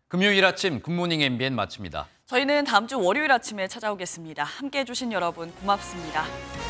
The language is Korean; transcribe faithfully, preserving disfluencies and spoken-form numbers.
금요일 아침 굿모닝 엠비엔 마칩니다. 저희는 다음 주 월요일 아침에 찾아오겠습니다. 함께해 주신 여러분 고맙습니다.